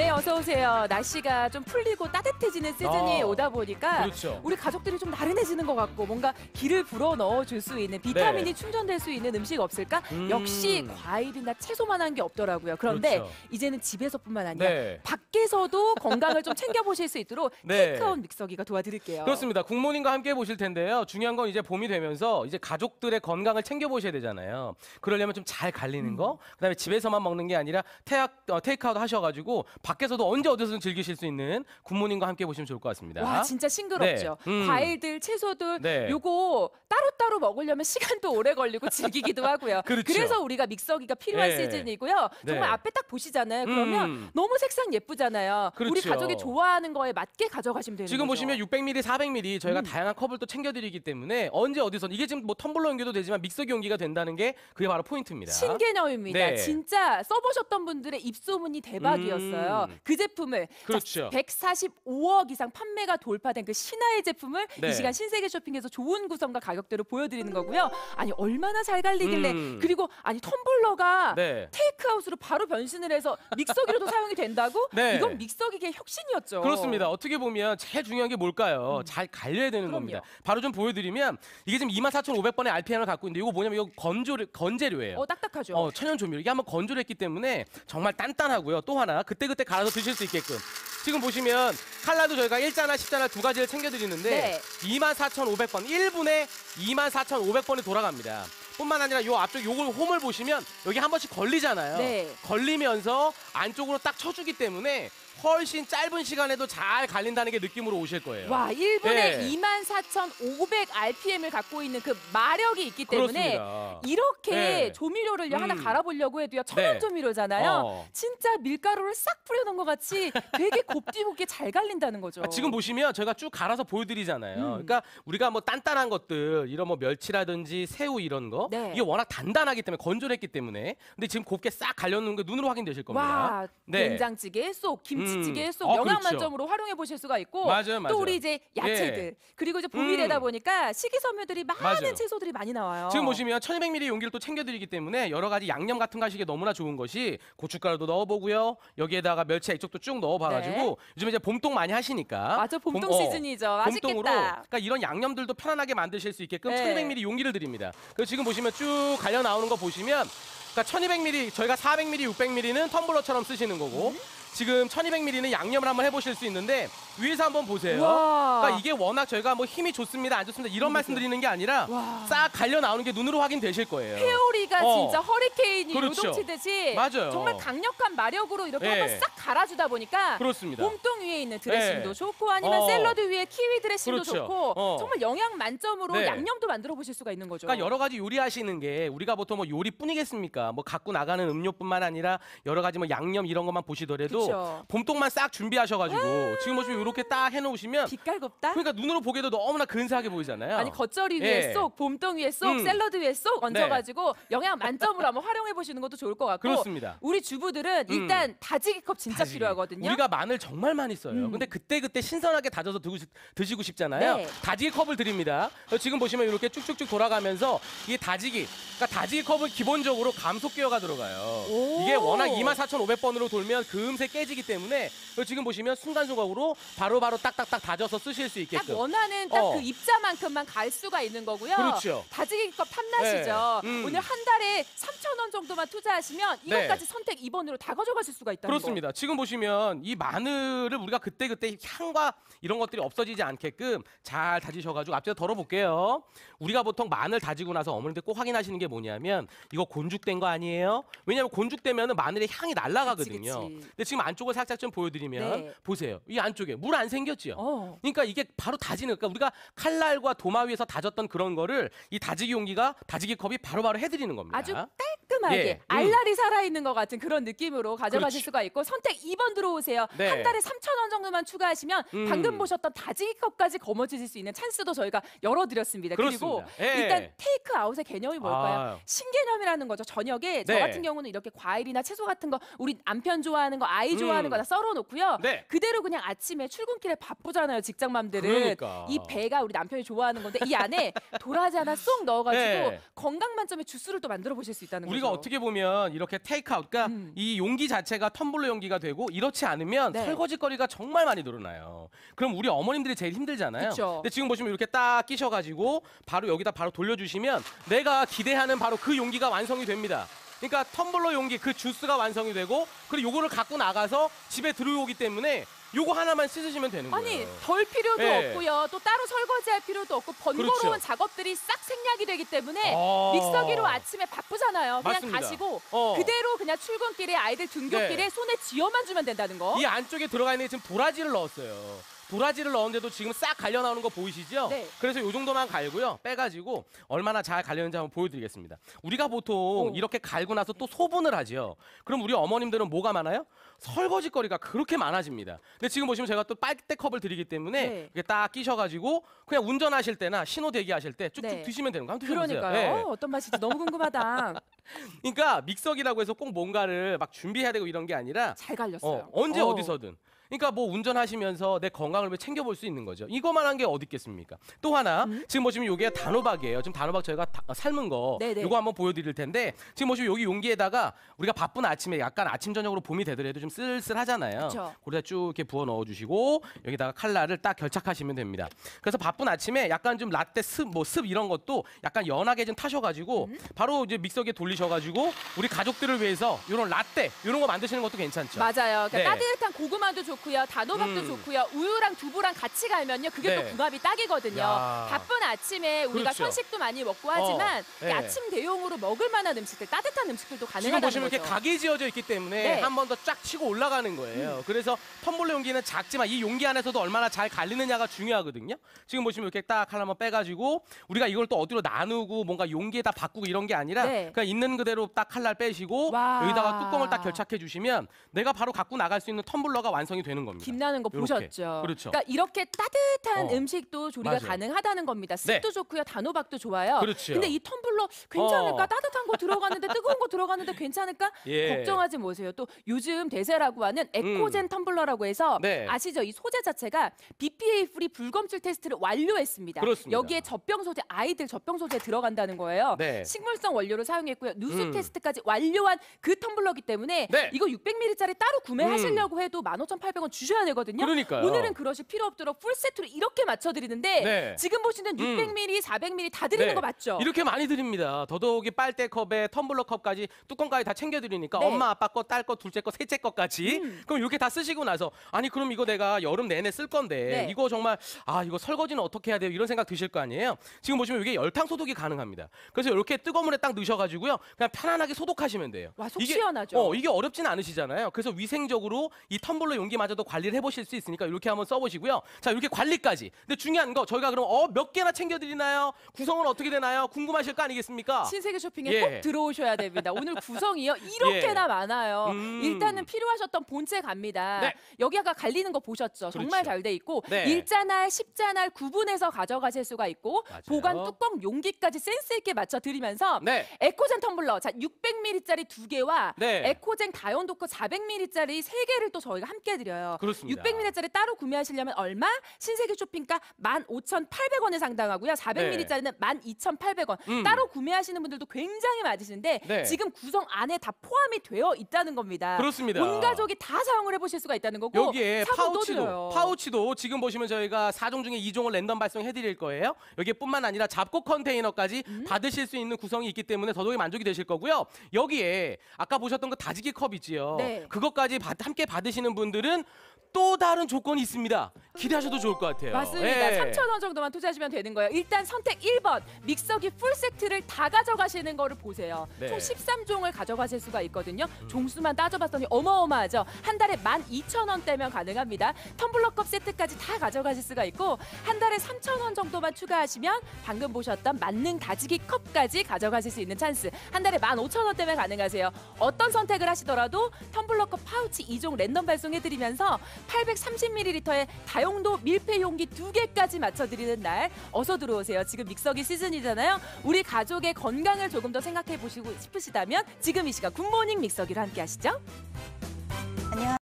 네, 어서 오세요. 날씨가 좀 풀리고 따뜻해지는 시즌이 오다 보니까 그렇죠. 우리 가족들이 좀 나른해지는 것 같고 뭔가 기를 불어 넣어줄 수 있는 비타민이 네. 충전될 수 있는 음식 없을까? 역시 과일이나 채소만한 게 없더라고요. 그런데 그렇죠. 이제는 집에서뿐만 아니라 네. 밖에서도 건강을 좀 챙겨보실 수 있도록 네. 테이크아웃 믹서기가 도와드릴게요. 그렇습니다. 국모님과 함께 보실 텐데요. 중요한 건 이제 봄이 되면서 이제 가족들의 건강을 챙겨보셔야 되잖아요. 그러려면 좀 잘 갈리는 거, 그다음에 집에서만 먹는 게 아니라 테이크아웃 하셔가지고 밖에서도 언제 어디서든 즐기실 수 있는 국모님과 함께 보시면 좋을 것 같습니다. 와, 진짜 싱그럽죠. 네. 과일들, 채소들 네. 요거 따로따로 먹으려면 시간도 오래 걸리고 질기기도 하고요. 그렇죠. 그래서 우리가 믹서기가 필요한 네. 시즌이고요. 정말 네. 앞에 딱 보시잖아요. 그러면 너무 색상 예쁘잖아요. 우리 그렇죠. 가족이 좋아하는 거에 맞게 가져가시면 되는 지금 거죠. 보시면 600ml, 400ml 저희가 다양한 컵을 또 챙겨드리기 때문에 언제 어디서 이게 지금 뭐 텀블러 용기도 되지만 믹서기 용기가 된다는 게 그게 바로 포인트입니다. 신개념입니다. 네. 진짜 써보셨던 분들의 입소문이 대박이었어요. 그 제품을 그렇죠. 145억 이상 판매가 돌파된 그 신화의 제품을 네. 이 시간 신세계 쇼핑에서 좋은 구성과 가격대로 보여드리는 거고요. 아니 얼마나 잘 갈리길래 그리고 아니 텀블러가 네. 테이크아웃으로 바로 변신을 해서 믹서기로도 사용이 된다고? 네. 이건 믹서기계의 혁신이었죠. 그렇습니다. 어떻게 보면 제일 중요한 게 뭘까요? 잘 갈려야 되는 그럼요. 겁니다. 바로 좀 보여드리면 이게 지금 24,500번의 RPM을 갖고 있는데 이거 뭐냐면 이거 건재료예요. 딱딱하죠. 천연 조미료. 이게 한번 건조를 했기 때문에 정말 단단하고요. 또 하나 그때그때 갈아서 드실 수 있게끔. 지금 보시면 칼라도 저희가 1자나 10자나 두 가지를 챙겨드리는데 네. 24,500번 1분에 24,500번이 돌아갑니다. 뿐만 아니라 요 앞쪽 요걸 홈을 보시면 여기 한 번씩 걸리잖아요. 네. 걸리면서 안쪽으로 딱 쳐주기 때문에 훨씬 짧은 시간에도 잘 갈린다는 게 느낌으로 오실 거예요. 와, 1분에 네. 24,500 RPM을 갖고 있는 그 마력이 있기 때문에 그렇습니다. 이렇게 네. 조미료를 하나 갈아보려고 해도요. 천연 네. 조미료잖아요. 진짜 밀가루를 싹 뿌려놓은 것 같이 되게 곱디곱게 잘 갈린다는 거죠. 지금 보시면 저희가 쭉 갈아서 보여드리잖아요. 그러니까 우리가 뭐 단단한 것들 이런 뭐 멸치라든지 새우 이런 거 네. 이게 워낙 단단하기 때문에 건조를 했기 때문에 근데 지금 곱게 싹 갈려놓은 게 눈으로 확인되실 겁니다. 와, 네. 된장찌개 쏙, 김치찌개 쏙 영양 그렇죠. 만점으로 활용해 보실 수가 있고 맞아요, 맞아요. 또 우리 이제 야채들 예. 그리고 이제 봄이 되다 보니까 식이섬유들이 많은 맞아요. 채소들이 많이 나와요. 지금 보시면 1200ml 용기를 또 챙겨드리기 때문에 여러 가지 양념 같은 거 하시기에 너무나 좋은 것이 고춧가루도 넣어보고요. 여기에다가 멸치 이쪽도 쭉 넣어봐가지고 네. 요즘 이제 봄동 많이 하시니까 맞아, 봄동 시즌이죠. 맛있겠다. 봄동으로 그러니까 이런 양념들도 편안하게 만드실 수 있게끔 네. 1200ml 용기를 드립니다. 그리고 지금 보시면 쭉 갈려 나오는 거 보시면 그러니까 1200ml 저희가 400ml, 600ml는 텀블러처럼 쓰시는 거고 지금 1200ml는 양념을 한번 해보실 수 있는데 위에서 한번 보세요. 와. 그러니까 이게 워낙 저희가 뭐 힘이 좋습니다, 안 좋습니다 이런 말씀 드리는 게 아니라 와. 싹 갈려 나오는 게 눈으로 확인되실 거예요. 회오리가 진짜 허리케인이 그렇죠. 요동치듯이 맞아요. 정말 강력한 마력으로 이렇게 네. 한번 싹 갈아주다 보니까 그렇습니다. 봄동 위에 있는 드레싱도 네. 좋고 아니면 샐러드 위에 키위 드레싱도 그렇죠. 좋고 정말 영양 만점으로 네. 양념도 만들어 보실 수가 있는 거죠. 그러니까 여러 가지 요리하시는 게 우리가 보통 뭐 요리뿐이겠습니까? 뭐 갖고 나가는 음료뿐만 아니라 여러 가지 뭐 양념 이런 것만 보시더라도 그쵸. 봄동만 싹 준비하셔가지고 지금 보시면 이렇게 딱 해놓으시면 빛깔곱다? 그러니까 눈으로 보기에도 너무나 근사하게 보이잖아요. 아니 겉절이 위에 예. 쏙, 봄동 위에 쏙, 샐러드 위에 쏙 얹어가지고 영양 만점으로 한번 활용해 보시는 것도 좋을 것 같고 그렇습니다. 우리 주부들은 일단 다지기 컵 진짜 다지기. 필요하거든요. 우리가 마늘 정말 많이 써요. 근데 그때 신선하게 다져서 드시고 싶잖아요. 네. 다지기 컵을 드립니다. 지금 보시면 이렇게 쭉쭉쭉 돌아가면서 이 다지기, 그러니까 다지기 컵은 기본적으로 감속기어가 들어가요. 오. 이게 워낙 24,500번으로 돌면 금세 깨지기 때문에 지금 보시면 순간순간으로 바로바로 딱딱딱 다져서 쓰실 수 딱 있게끔. 원하는 딱 그 입자만큼만 갈 수가 있는 거고요. 그렇죠. 다지기 컵 탐나시죠? 네. 오늘 한 달에 3,000원 정도만 투자하시면 이것까지 선택 2번으로 다 가져가실 수가 있다는 그렇습니다. 지금 보시면 이 마늘을 우리가 그때그때 향과 이런 것들이 없어지지 않게끔 잘 다지셔가지고 앞에서 덜어볼게요. 우리가 보통 마늘 다지고 나서 어머님들 꼭 확인하시는 게 뭐냐면 이거 곤죽된 거 아니에요? 왜냐하면 곤죽되면 마늘의 향이 날아가거든요. 그치. 근데 지금 안쪽을 살짝 좀 보여드리면 보세요. 이 안쪽에 물 안 생겼지요? 그러니까 이게 바로 다지는 그러니까 우리가 칼날과 도마 위에서 다졌던 그런 거를 이 다지기 용기가 다지기 컵이 바로바로 해드리는 겁니다. 아주 깔끔하게 예. 알알이 살아있는 것 같은 그런 느낌으로 가져가실 그렇죠. 수가 있고 선택 2번 들어오세요. 네. 한 달에 3,000원 정도만 추가하시면 방금 보셨던 다지기 컵까지 거머쥐실 수 있는 찬스도 저희가 열어드렸습니다. 그리고 그렇습니다. 예. 일단 테이크아웃의 개념이 뭘까요? 아유. 신개념이라는 거죠. 저녁에 저 네. 같은 경우는 이렇게 과일이나 채소 같은 거 우리 남편 좋아하는 거 아이 좋아하는 거 다 썰어놓고요. 네. 그대로 그냥 아침에 출근길에 바쁘잖아요. 직장맘들은. 그러니까. 이 배가 우리 남편이 좋아하는 건데 이 안에 도라지 하나 쏙 넣어가지고 네. 건강 만점의 주스를 또 만들어 보실 수 있다는 거죠. 우리가 거죠. 어떻게 보면 이렇게 테이크아웃, 그러니까 이 용기 자체가 텀블러 용기가 되고 이렇지 않으면 네. 설거지거리가 정말 많이 늘어나요. 그럼 우리 어머님들이 제일 힘들잖아요. 그쵸. 근데 지금 보시면 이렇게 딱 끼셔가지고 바로 여기다 바로 돌려주시면 내가 기대하는 바로 그 용기가 완성이 됩니다. 그러니까 텀블러 용기 그 주스가 완성이 되고 그리고 요거를 갖고 나가서 집에 들어오기 때문에 요거 하나만 씻으시면 되는 거예요. 아니 덜 필요도 네. 없고요. 또 따로 설거지할 필요도 없고 번거로운 그렇죠. 작업들이 싹 생략이 되기 때문에 어. 믹서기로 아침에 바쁘잖아요. 그냥 맞습니다. 가시고 어. 그대로 그냥 출근길에 아이들 등교길에 네. 손에 쥐어만 주면 된다는 거. 이 안쪽에 들어가 있는 게 지금 도라지를 넣었어요. 도라지를 넣었는데도 지금 싹 갈려 나오는 거 보이시죠? 네. 그래서 이 정도만 갈고요. 빼가지고 얼마나 잘 갈렸는지 한번 보여드리겠습니다. 우리가 보통 이렇게 갈고 나서 또 소분을 하죠. 그럼 우리 어머님들은 뭐가 많아요? 설거지거리가 그렇게 많아집니다. 근데 지금 보시면 제가 또 빨대컵을 드리기 때문에 네. 이게 딱 끼셔가지고 그냥 운전하실 때나 신호 대기하실 때 쭉쭉 네. 드시면 되는 거 한번 드셔보세요. 그러니까요. 네. 어떤 맛인지 너무 궁금하다. 그러니까 믹서기라고 해서 꼭 뭔가를 막 준비해야 되고 이런 게 아니라 잘 갈렸어요. 언제 어디서든. 그러니까 뭐 운전하시면서 내 건강을 왜 챙겨볼 수 있는 거죠. 이거만한 게 어디 있겠습니까? 또 하나 지금 보시면 이게 단호박이에요. 지금 단호박 저희가 삶은 거 네네. 이거 한번 보여드릴 텐데 지금 보시면 여기 용기에다가 우리가 바쁜 아침에 약간 아침 저녁으로 봄이 되더라도 좀 쓸쓸하잖아요. 그쵸. 그래서 쭉 이렇게 부어 넣어주시고 여기다가 칼날을 딱 결착하시면 됩니다. 그래서 바쁜 아침에 약간 좀 라떼 습 이런 것도 약간 연하게 좀 타셔가지고 바로 이제 믹서기에 돌리셔가지고 우리 가족들을 위해서 이런 라떼 이런 거 만드시는 것도 괜찮죠. 맞아요. 그러니까 네. 따뜻한 고구마도 좋고요. 단호박도 좋고요. 우유랑 두부랑 같이 갈면요. 그게 네. 또 궁합이 딱이거든요. 야. 바쁜 아침에 우리가 그렇죠. 선식도 많이 먹고 하지만 네. 아침 대용으로 먹을 만한 음식들, 따뜻한 음식들도 지금 가능하다는 보시면 거죠. 이렇게 각이 지어져 있기 때문에 네. 한 번 더 쫙 치고 올라가는 거예요. 그래서 텀블러 용기는 작지만 이 용기 안에서도 얼마나 잘 갈리느냐가 중요하거든요. 지금 보시면 이렇게 딱 칼 한번 빼가지고 우리가 이걸 또 어디로 나누고 뭔가 용기에다 바꾸고 이런 게 아니라 네. 그냥 있는 그대로 딱 칼날 빼시고 와. 여기다가 뚜껑을 딱 결착해 주시면 내가 바로 갖고 나갈 수 있는 텀블러가 완성이 되는 겁니다. 김나는 거 요렇게. 보셨죠? 그렇죠. 그러니까 이렇게 따뜻한 어. 음식도 조리가 맞아요. 가능하다는 겁니다. 습도 네. 좋고요. 단호박도 좋아요. 그렇죠. 근데 이 텀블러 괜찮을까? 어. 따뜻한 거 들어가는데 뜨거운 거 들어가는데 괜찮을까? 예. 걱정하지 마세요. 또 요즘 대세라고 하는 에코젠 텀블러라고 해서 네. 아시죠? 이 소재 자체가 BPA 프리 불검출 테스트를 완료했습니다. 그렇습니다. 여기에 젖병 소재, 아이들 젖병 소재 들어간다는 거예요. 네. 식물성 원료를 사용했고요. 누수 테스트까지 완료한 그 텀블러기 때문에 네. 이거 600ml짜리 따로 구매하시려고 해도 15,800원 주셔야 되거든요. 그러니까요. 오늘은 그러실 필요 없도록 풀 세트로 이렇게 맞춰드리는데 네. 지금 보시는 600ml, 400ml 다 드리는 네. 거 맞죠? 이렇게 많이 드립니다. 더더욱이 빨대컵에 텀블러 컵까지 뚜껑까지 다 챙겨드리니까 네. 엄마 아빠 거, 딸 거, 둘째 거, 셋째 거까지 그럼 이렇게 다 쓰시고 나서 아니 그럼 이거 내가 여름 내내 쓸 건데 네. 이거 정말 이거 설거지는 어떻게 해야 돼요? 이런 생각 드실 거 아니에요? 지금 보시면 이게 열탕 소독이 가능합니다. 그래서 이렇게 뜨거운 물에 딱 넣으셔가지고요. 그냥 편안하게 소독하시면 돼요. 와, 속 시원하죠? 이게 어렵진 않으시잖아요. 그래서 위생적으로 이 텀블러 용기마저도 관리를 해보실 수 있으니까 이렇게 한번 써보시고요. 자 이렇게 관리까지. 근데 중요한 거 저희가 그럼 몇 개나 챙겨드리나요? 구성은 어떻게 되나요? 궁금하실 거 아니겠습니까? 신세계 쇼핑에 예. 꼭 들어오셔야 됩니다. 오늘 구성이요. 이렇게나 예. 많아요. 일단은 필요하셨던 본체 갑니다. 네. 여기 아까 갈리는 거 보셨죠? 정말 그렇죠. 잘 돼 있고 네. 일자날, 십자날 구분해서 가져가실 수가 있고 맞아요. 보관 뚜껑 용기까지 센스 있게 맞춰 드리면서 네. 에코젠 텀블러 자 600ml짜리 2개와 네. 에코젠 다용도커 400ml짜리 3개를 또 저희가 함께 드려요. 그렇습니다. 600ml짜리 따로 구매하시려면 얼마? 신세계 쇼핑가 15,800원에 상당하고요. 400ml짜리는 12,800원. 따로 구매하시는 분들도 굉장히 많으신데 네. 지금 구성 안에 다 포함이 되어 있다는 겁니다. 그렇습니다. 온 가족이 다 사용을 해보실 수가 있다는 거고 여기에 사고 또 드려요. 파우치도 지금 보시면 저희가 4종 중에 2종을 랜덤 발송해 드릴 거예요. 여기에 뿐만 아니라 잡고 컨테이너까지 받으실 수 있는 구성이 있기 때문에 더더욱 만족이 되실 거고요. 여기에 아까 보셨던 그 다지기 컵 있지요. 네. 그것까지 함께 받으시는 분들은 또 다른 조건이 있습니다. 기대하셔도 좋을 것 같아요. 맞습니다. 예. 3,000원 정도만 투자하시면 되는 거예요. 일단 선택 1번 믹서기 풀 세트를 다 가져가시는 거를 보세요. 네. 총 13종을 가져가실 수가 있거든요. 종수만 따져봤더니 어마어마하죠. 한 달에 12,000원대면 가능합니다. 텀블러컵 세트까지 다 가져가실 수가 있고 한 달에 3,000원 정도만 추가하시면 방금 보셨던 만능 다지기 컵까지 가져가실 수 있는 찬스. 한 달에 15,000원대면 가능하세요. 어떤 선택을 하시더라도 텀블러컵 파우치 2종 랜덤 발송해드리면서 830ml의 다용도 밀폐 용기 2개까지 맞춰드리는 날 어서 들어오세요. 지금 믹서기 시즌이잖아요. 우리 가족의 건강을 조금 더 생각해 보시고 싶으시다면 지금 이 시간 굿모닝 믹서기로 함께 하시죠.